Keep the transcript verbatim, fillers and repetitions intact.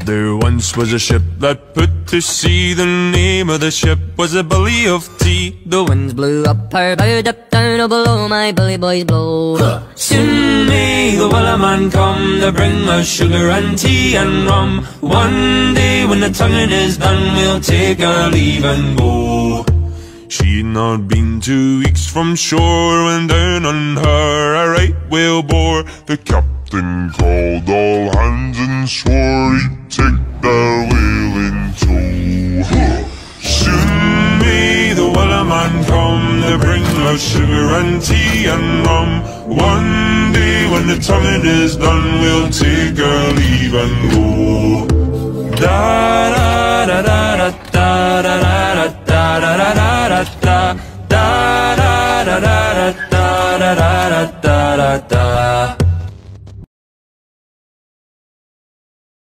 There once was a ship that put to sea. The name of the ship was a Billy of Tea. The winds blew up her bow, up down, oh below my bully boys blow. Huh. Soon may the Wellerman come to bring us sugar and tea and rum. One day when the tonguing is done, we'll take our leave and go. She'd not been two weeks from shore when down on her a right whale bore. The captain called all hands and swore he'd take the whale in tow. Soon may the Wellerman come to bring us sugar and tea and rum. One day when the tonguing is done, we'll take our leave and go. Da da da da da da da.